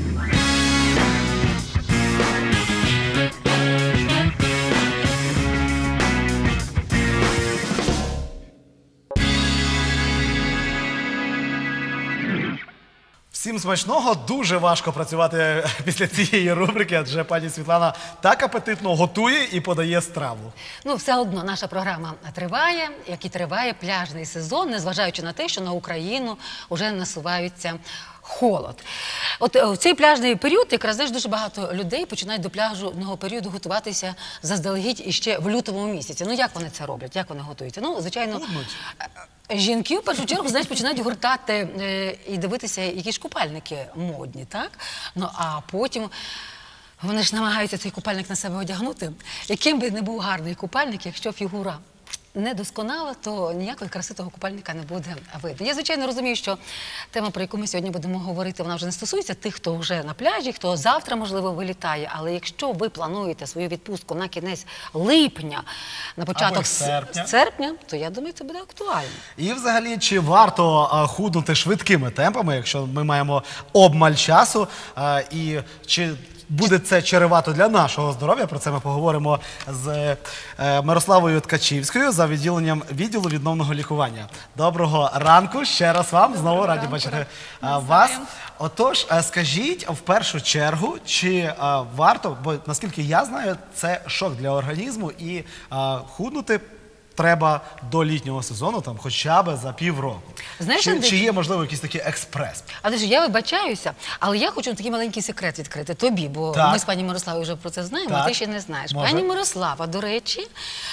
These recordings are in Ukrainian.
Всім смачного, дуже важко працювати після цієї рубрики, адже пані Світлана так апетитно готує і подає страву. Ну, все одно наша програма триває, як і триває пляжний сезон, незважаючи на те, що на Україну вже насувається холод. От в цей пляжний період якраз, знаєш, дуже багато людей починають до пляжного періоду готуватися заздалегідь іще в лютому місяці. Ну, як вони це роблять? Як вони готуються? Ну, звичайно, жінки, в першу чергу, знаєш, починають гуртати і дивитися, які ж купальники модні, так? Ну, а потім вони ж намагаються цей купальник на себе одягнути. Яким би не був гарний купальник, якщо фігура недосконала, то ніякої краси того купальника не буде видно. Я, звичайно, розумію, що тема, про яку ми сьогодні будемо говорити, вона вже не стосується тих, хто вже на пляжі, хто завтра, можливо, вилітає. Але якщо ви плануєте свою відпустку на кінець липня, на початок серпня, то, я думаю, це буде актуально. І, взагалі, чи варто худнути швидкими темпами, якщо ми маємо обмаль часу, і чи буде це чревато для нашого здоров'я? Про це ми поговоримо з Мирославою Ткачівською за відділенням відділу відновного лікування. Доброго ранку ще раз вам, знову раді бачити вас. Отож, скажіть в першу чергу, чи варто, бо наскільки я знаю, це шок для організму і худнути треба до літнього сезону, там, хоча б за півроку. Знаєш, чи є, можливо, якийсь такий експрес? Андрій, я вибачаюся, але я хочу такий маленький секрет відкрити тобі, бо ми з пані Мирославою вже про це знаємо, а ти ще не знаєш. Пані Мирослава, до речі,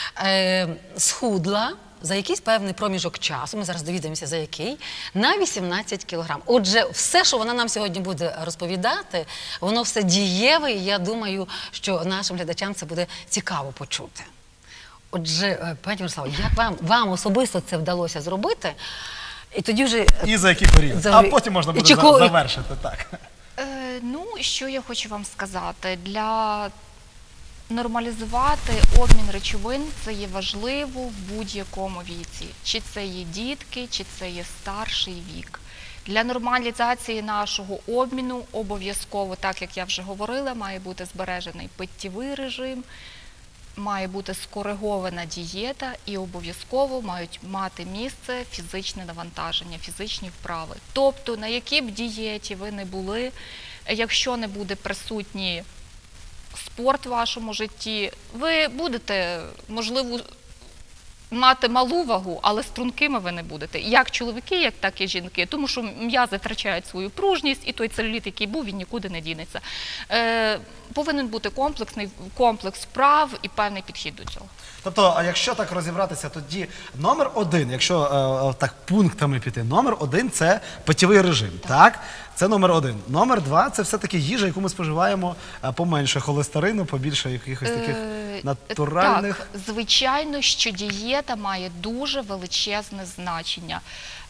схудла за якийсь певний проміжок часу, ми зараз довідаємося за який, на 18 кілограм. Отже, все, що вона нам сьогодні буде розповідати, воно все дієве, і я думаю, що нашим глядачам це буде цікаво почути. Отже, пані Мирослава, як вам особисто це вдалося зробити? І тоді вже... І за який період? А потім можна буде завершити, так. Ну, що я хочу вам сказати. Для нормалізувати обмін речовин це є важливо в будь-якому віці. Чи це є дітки, чи це є старший вік. Для нормалізації нашого обміну обов'язково, так як я вже говорила, має бути збережений питтєвий режим, має бути скоригована дієта і обов'язково мають мати місце фізичне навантаження, фізичні вправи. Тобто, на якій б дієті ви не були, якщо не буде присутній спорт в вашому житті, ви будете, можливо, мати малу вагу, але стрункими ви не будете. Як чоловіки, так і жінки. Тому що м'язи втрачають свою пружність, і той целюліт, який був, він нікуди не дінеться. Повинен бути комплекс вправ і певний підхід до цього. Тобто, а якщо так розібратися, тоді номер один, якщо так пунктами піти, номер один – це питтєвий режим, так? Це номер один. Номер два – це все-таки їжа, яку ми споживаємо поменше холестерину, побільше якихось таких натуральних... Так, звичайно, що дієта має дуже величезне значення.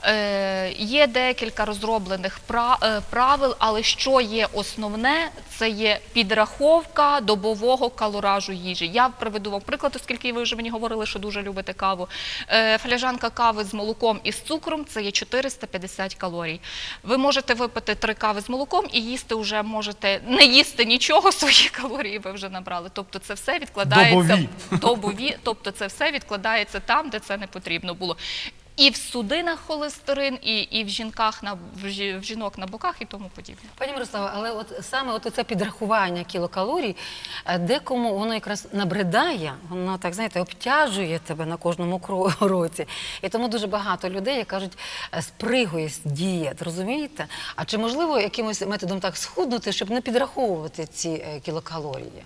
Є декілька розроблених правил, але що є основне, це є підраховка добового калоражу їжі. Я приведу вам приклад, оскільки ви вже мені говорили, що дуже любите каву. Фляганка кави з молоком і з цукром – це є 450 калорій. Ви можете випити 3 кави з молоком і їсти вже можете, не їсти нічого, свої калорії ви вже набрали. Тобто це все відкладається добові, тобто це все відкладається там, де це не потрібно було. І в судинах холестерин, і в жінок на боках і тому подібне. Пані Мирослава, але саме це підрахування кілокалорій, декому воно якраз набридає, воно, так знаєте, обтяжує тебе на кожному кроці. І тому дуже багато людей, як кажуть, спригує з дієт, розумієте? А чи можливо якимось методом так схуднути, щоб не підраховувати ці кілокалорії?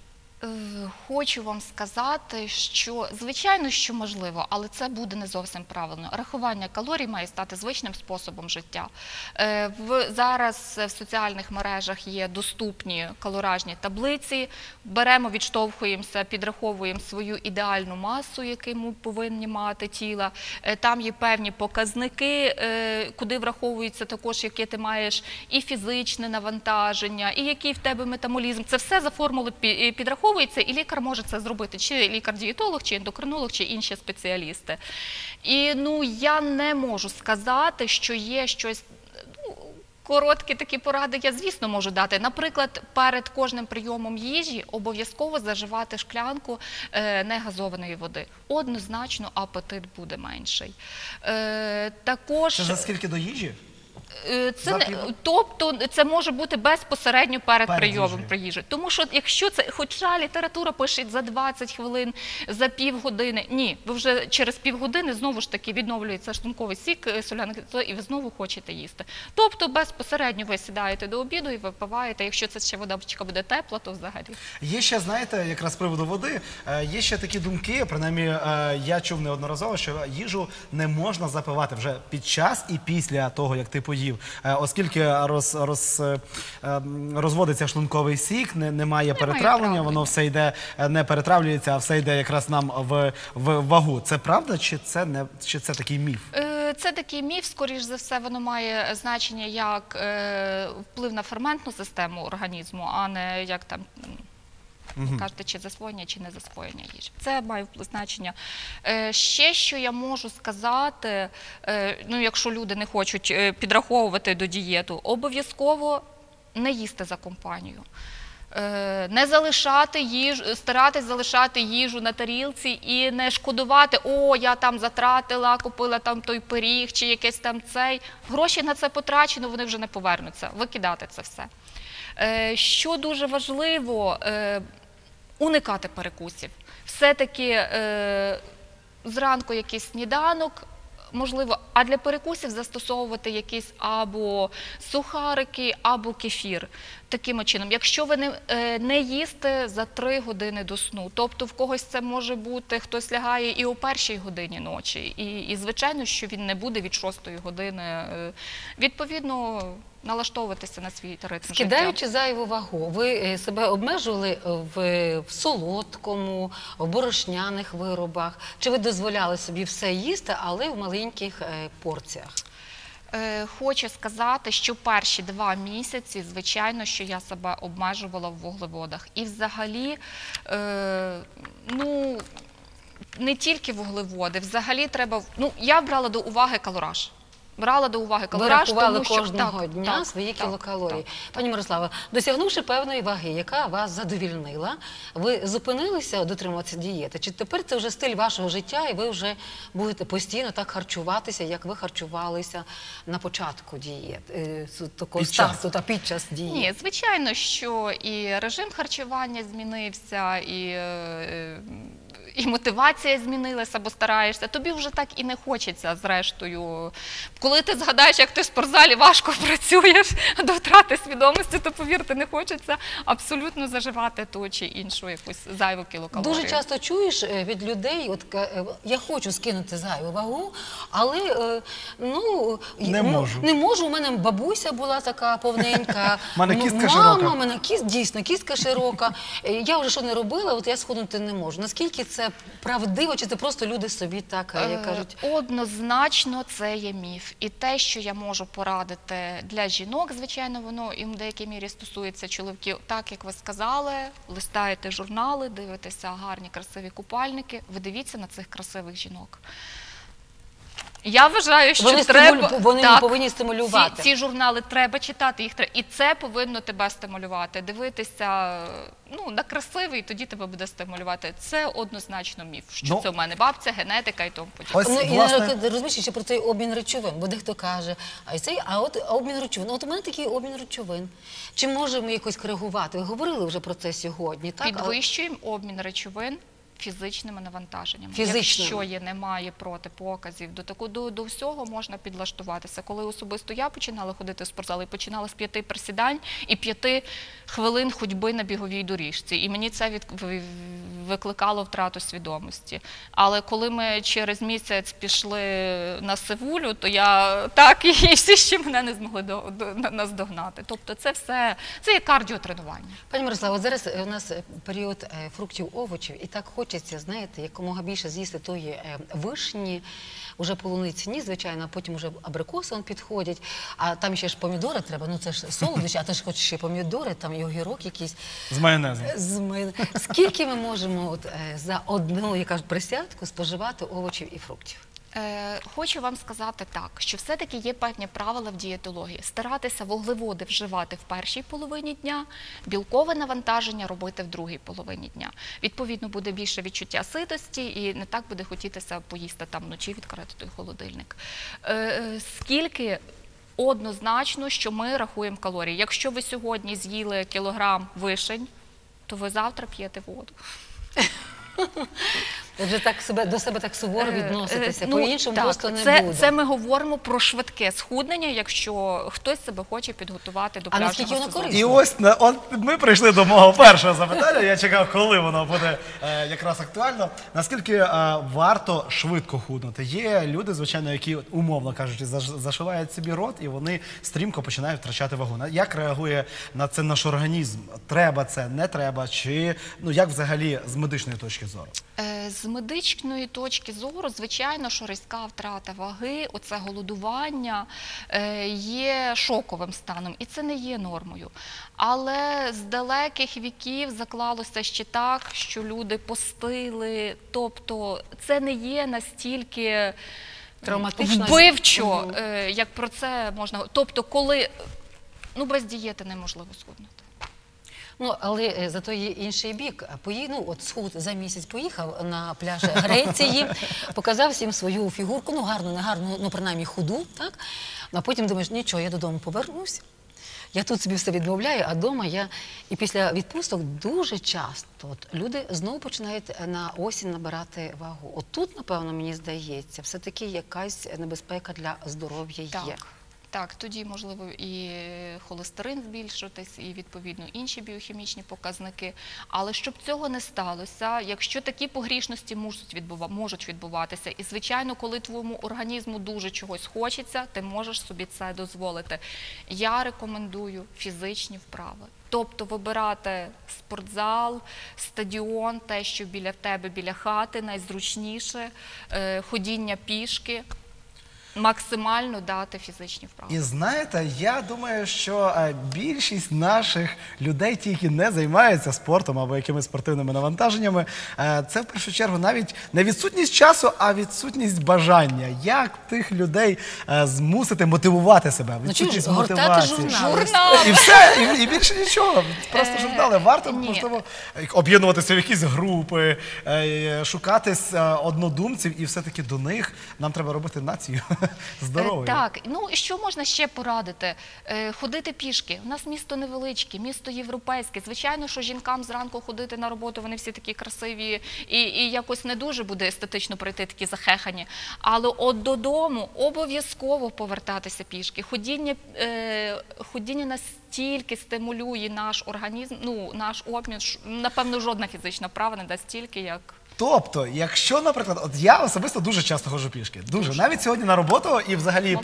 Хочу вам сказати, що, звичайно, що можливо, але це буде не зовсім правильно. Рахування калорій має стати звичним способом життя. Зараз в соціальних мережах є доступні калоражні таблиці. Беремо, відштовхуємося, підраховуємо свою ідеальну масу, яку ми повинні мати тіла. Там є певні показники, куди враховується також, яке ти маєш і фізичне навантаження, і який в тебе метаболізм. Це все за формулою підраховується. І лікар може це зробити, чи лікар-дієтолог, чи ендокринолог, чи інші спеціалісти. І, я не можу сказати, що є щось... Короткі такі поради я, звісно, можу дати. Наприклад, перед кожним прийомом їжі обов'язково заживати шклянку негазованої води. Однозначно апетит буде менший. Також... Це за скільки до їжі? Тобто це може бути безпосередньо перед прийомом їжею. їжі. Тому що якщо це, хоча література пише за 20 хвилин, за півгодини, ні, ви вже через півгодини знову ж таки відновлюється шлунковий сік, соляна кислота, і ви знову хочете їсти. Тобто безпосередньо ви сідаєте до обіду і випиваєте, якщо це ще водичка буде тепла, то взагалі. Є ще, знаєте, якраз з приводу води, є ще такі думки, принаймні я чув неодноразово, що їжу не можна запивати вже під час і після того, як ти поїв. Оскільки розводиться шлунковий сік, немає перетравлення, воно все йде, не перетравлюється, а все йде якраз нам в вагу. Це правда, чи це такий міф? Це такий міф, скоріш за все, воно має значення як вплив на ферментну систему організму, а не як там... Кажете, чи засвоєння, чи не засвоєння їжі. Це має значення. Ще, що я можу сказати, якщо люди не хочуть підраховувати до дієту, обов'язково не їсти за компанію. Не залишати їжу, старатись залишати їжу на тарілці і не шкодувати, о, я там затратила, купила там той пиріг, чи якесь там цей. Гроші на це потрачено, вони вже не повернуться. Викидати це все. Що дуже важливо, уникати перекусів. Все-таки зранку якийсь сніданок, можливо, а для перекусів застосовувати якісь або сухарики, або кефір. Таким чином, якщо ви не їсте за 3 години до сну, тобто в когось це може бути, хтось лягає і о 1-й годині ночі, і звичайно, що він не буде від 6-ї години, відповідно, налаштовуватися на свій ритм життя. Скидаючи зайву вагу, ви себе обмежували в солодкому, в борошняних виробах? Чи ви дозволяли собі все їсти, але в маленьких порціях? Хочу сказати, що перші 2 місяці, звичайно, що я себе обмежувала в вуглеводах. І взагалі, не тільки вуглеводи, взагалі треба... я брала до уваги калораж. Брала до уваги калораж, ви рахували тому що кожного дня свої кілокалорії. Пані Мирослава, досягнувши певної ваги, яка вас задовільнила, ви зупинилися дотримуватися дієти? Чи тепер це вже стиль вашого життя, і ви вже будете постійно так харчуватися, як ви харчувалися на початку дієт, під час дієт? Ні, звичайно, що і режим харчування змінився, і мотивація змінилася, бо стараєшся. Тобі вже так і не хочеться, зрештою. Коли ти згадаєш, як ти в спортзалі важко працюєш до втрати свідомості, то, повірте, не хочеться абсолютно заживати ту чи іншу якусь зайву кілокалорію. Дуже часто чуєш від людей, я хочу скинути зайву вагу, але не можу. У мене бабуся була така повненька, у мене кістка широка. У мене дійсно кістка широка. Я вже що не робила, от я схуднути не можу. Наскільки це правдиво, чи це просто люди собі так, як кажуть? Однозначно це є міф. І те, що я можу порадити для жінок, звичайно, воно і в деякій мірі стосується чоловіків. Так, як ви сказали, листаєте журнали, дивитеся гарні, красиві купальники, ви дивіться на цих красивих жінок. Я вважаю, що вони повинні стимулювати. Ці журнали треба читати, і це повинно тебе стимулювати. Дивитися на красивий, і тоді тебе буде стимулювати. Це однозначно міф, що це в мене бабця, генетика і тому подібне. Розумієш, ще про цей обмін речовин, бо дехто каже, от обмін речовин, от у мене такий обмін речовин. Чи можемо якось коригувати? Ви говорили вже про це сьогодні, так? Підвищуємо обмін речовин фізичними навантаженнями. Якщо немає протипоказів, до всього можна підлаштуватися. Коли особисто я починала ходити в спортзал, і починала з 5 присідань і 5 хвилин ходьби на біговій доріжці. І мені це викликало втрату свідомості. Але коли ми через місяць пішли на Севулю, то я так, і всі ще мене не змогли наздогнати. Тобто це все, це є кардіотренування. Пані Мирославо, зараз у нас період фруктів, овочів, і так хочеться, знаєте, якомога більше з'їсти тої вишні, уже полуниці ні, звичайно, а потім вже абрикоси підходять, а там ще ж помідори треба, це ж солодощі, а ти ж хочеш ще помідори, там і огірок якийсь. З майонезом. Скільки ми можемо за одну, як кажуть, присядку споживати овочів і фруктів? Хочу вам сказати так, що все-таки є певні правила в дієтології. Старатися вуглеводи вживати в першій половині дня, білкове навантаження робити в другій половині дня. Відповідно, буде більше відчуття ситості і не так буде хотітися поїсти там вночі, відкрити той холодильник. Скільки? Однозначно, що ми рахуємо калорії. Якщо ви сьогодні з'їли кілограм вишень, то ви завтра п'єте воду. Ви вже так до себе так суворо відноситеся, по-іншому так, просто не буде. Це ми говоримо про швидке схуднення, якщо хтось себе хоче підготувати до пляжного наскільки воно сезону. корисно? І ось ми прийшли до мого першого запитання. Я чекав, коли воно буде якраз актуально. Наскільки варто швидко худнути? Є люди, звичайно, які, умовно кажучи, зашивають собі рот і вони стрімко починають втрачати вагу. Як реагує на це наш організм? Треба це, не треба? Чи як взагалі з медичної точки зору? З медичної точки зору, звичайно, що різка втрата ваги, оце голодування є шоковим станом, і це не є нормою. Але з далеких віків заклалося ще так, що люди постили, тобто це не є настільки Травматично. вбивчо, як про це можна. Тобто, коли без дієти неможливо схуднути. Але зато є інший бік. От схуд за місяць поїхав на пляж Греції, показав всім свою фігурку, гарну, не гарну, принаймні худу, так? А потім думаєш, нічого, я додому повернусь. Я тут собі все відмовляю, а вдома і після відпусток дуже часто люди знову починають на осінь набирати вагу. От тут, напевно, мені здається, все-таки якась небезпека для здоров'я є. Так, тоді, можливо, і холестерин збільшитись, і, відповідно, інші біохімічні показники. Але щоб цього не сталося, якщо такі погрішності можуть відбуватися, і, звичайно, коли твоєму організму дуже чогось хочеться, ти можеш собі це дозволити. Я рекомендую фізичні вправи. Тобто вибирати спортзал, стадіон, те, що біля тебе, біля хати, найзручніше, ходіння пішки. Максимально дати фізичні вправи. І знаєте, я думаю, що більшість наших людей, ті, які не займаються спортом або якимись спортивними навантаженнями, це в першу чергу навіть не відсутність часу, а відсутність бажання. Як тих людей змусити мотивувати себе? Відсутність мотивації. Журнал. І все, і більше нічого. Просто журнали. Варто, можливо, об'єднуватися в якісь групи, шукати однодумців, і все-таки до них нам треба робити націю. Здоров'я. Так, що можна ще порадити? Ходити пішки. У нас місто невеличке, місто європейське. Звичайно, що жінкам зранку ходити на роботу, вони всі такі красиві і якось не дуже буде естетично прийти, такі захехані. Але от додому обов'язково повертатися пішки. Ходіння настільки стимулює наш організм, наш обмін, напевно, жодна фізична вправа не дасть стільки, як... Тобто, якщо, наприклад, от я особисто дуже часто ходжу пішки, дуже. Навіть сьогодні на роботу і взагалі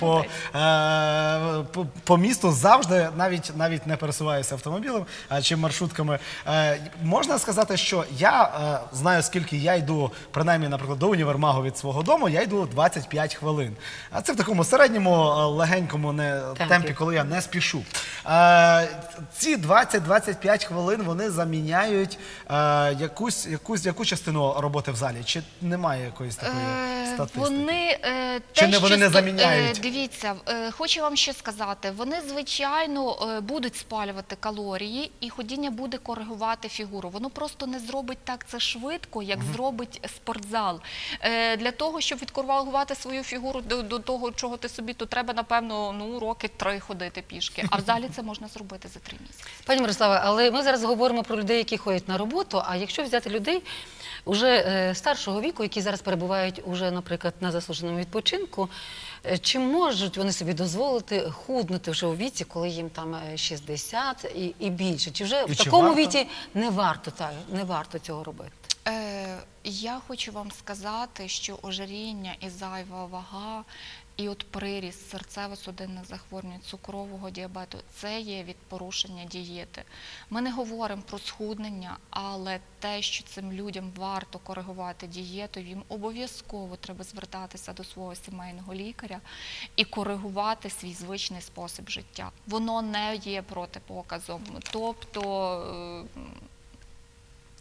по місту завжди, навіть не пересуваюся автомобілем чи маршрутками. Можна сказати, що я знаю, скільки я йду, принаймні, наприклад, до універмагу від свого дому, я йду 25 хвилин. А це в такому середньому, легенькому темпі, коли я не спішу. Ці 20-25 хвилин, вони заміняють яку частину роботи в залі? Чи немає якоїсь такої статистики? Вони не заміняють? Дивіться, хочу вам ще сказати, вони, звичайно, будуть спалювати калорії, і ходіння буде коригувати фігуру. Воно просто не зробить так це швидко, як зробить спортзал. Для того, щоб відкоригувати свою фігуру до того, чого ти собі, то треба, напевно, роки 3 ходити пішки. А в залі це можна зробити за 3 місяці. Пані Мирославе, але ми зараз говоримо про людей, які ходять на роботу, а якщо взяти людей уже старшого віку, які зараз перебувають уже, наприклад, на заслуженому відпочинку, чи можуть вони собі дозволити худнути вже у віці, коли їм там 60 і більше? Чи вже в такому віці не варто цього робити? Я хочу вам сказати, що ожиріння і зайва вага, і от приріст серцево-судинних захворювань, цукрового діабету – це є від порушення дієти. Ми не говоримо про схуднення, але те, що цим людям варто коригувати дієту, їм обов'язково треба звертатися до свого сімейного лікаря і коригувати свій звичний спосіб життя. Воно не є протипоказом. Тобто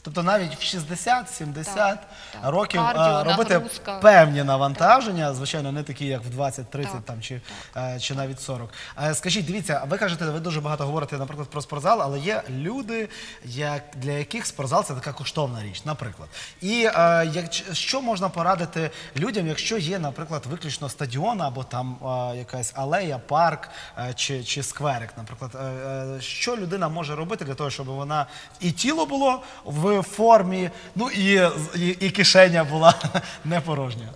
Тобто навіть в 60-70 Так. років Кардіо, робити нагрузка. певні навантаження, звичайно, не такі, як в 20-30 Так, там, чи навіть 40. Скажіть, дивіться, ви кажете, ви дуже багато говорите, наприклад, про спортзал, але є люди, для яких спортзал – це така коштовна річ, наприклад. І що можна порадити людям, якщо є, наприклад, виключно стадіон або там якась алея, парк чи скверик, наприклад. Що людина може робити для того, щоб вона і тіло було в формі, ну і кишеня була не порожня?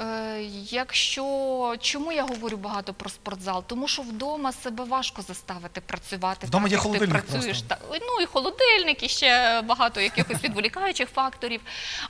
Чому я говорю багато про спортзал? Тому що вдома себе важко заставити працювати. Вдома так, є як ти холодильник працюєш. просто. Ну і холодильник, і ще багато якихось відволікаючих факторів.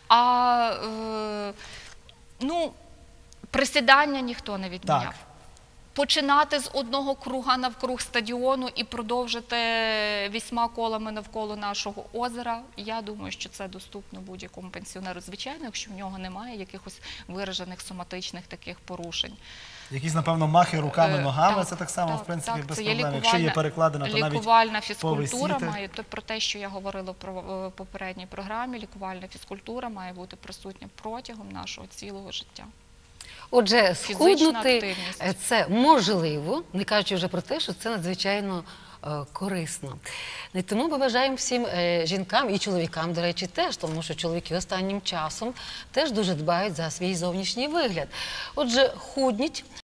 Присідання ніхто не відміняв. Так. Починати з одного круга навкруг стадіону і продовжити 8 колами навколо нашого озера, я думаю, що це доступно будь-якому пенсіонеру, звичайно, якщо в нього немає якихось виражених соматичних таких порушень. Якісь, напевно, махи руками, ногами, Так, це так само, в принципі, так, без це є проблем. Якщо є перекладина, то навіть лікувальна фізкультура повисіти. має, про те, що я говорила в попередній програмі, лікувальна фізкультура має бути присутня протягом нашого цілого життя. Отже, Фізична схуднути активність. – це можливо, не кажучи вже про те, що це надзвичайно корисно. І тому ми бажаємо всім жінкам і чоловікам, до речі, теж, тому що чоловіки останнім часом теж дуже дбають за свій зовнішній вигляд. Отже, худніть,